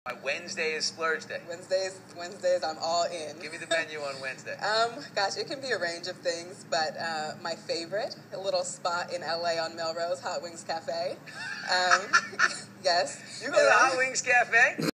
My Wednesday is splurge day. Wednesdays, I'm all in. Give me the menu on Wednesday. Gosh, it can be a range of things, but my favorite, a little spot in LA on Melrose, Hot Wings Cafe. Yes. You go to the Hot Wings Cafe?